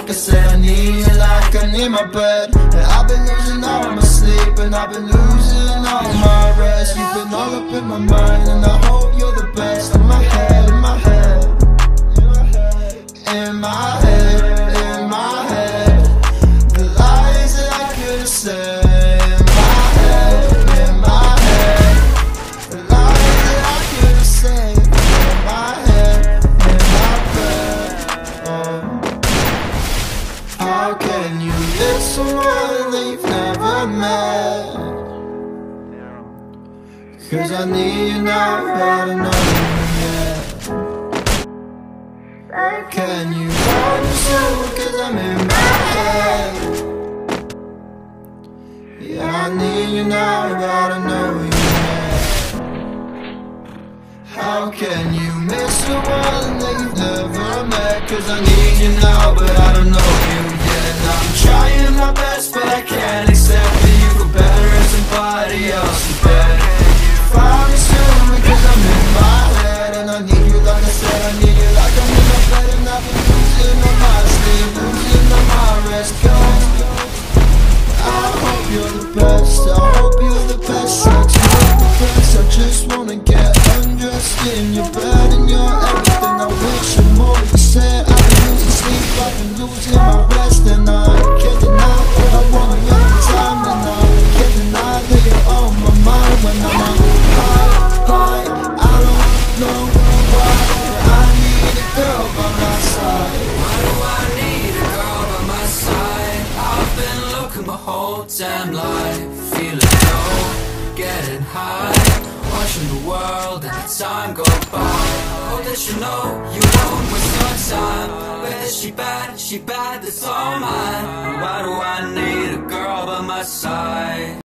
like I said, I need you like I need my bed. And I've been losing all my sleep, and I've been losing all my rest. You've been all up in my mind, and I hope you're the best. In my head, in my head, in my head, in my head. The lies that I could have said. In my head, in my head. The lies that I could have said. In my head, in my bed. How can you miss someone that you've never met? 'Cause I need you now, but I don't know you yet. Can you find me soon? 'Cause I'm in my head. Yeah, I need you now, but I don't know you yet. How can you miss the one that you've never met? 'Cause I need you now, but I don't know you yet. I'm trying my best, but I can't accept that you feel better as somebody else is better. Find me soon, because I'm in my head. And I need you like I said, I need you like I'm in my bed. And I've been losing all my sleep, losing all my rest. 'Cause I hope you're the best, I hope you're the best. Sex, you're the best, I just wanna get undressed in your bed. And you're everything I wish and more. You said I've been losing sleep, I've been losing my rest. And I can't deny what I want every time. And I can't deny that you're on my mind when I'm on high. I don't know why I need a girl by my side. Why do I need a girl by my side? I've been looking my whole damn life, feeling low, getting high, watching the world and the time go by. Oh, that you know you won't waste your time. Whether she bad, that's all mine. Why do I need a girl by my side?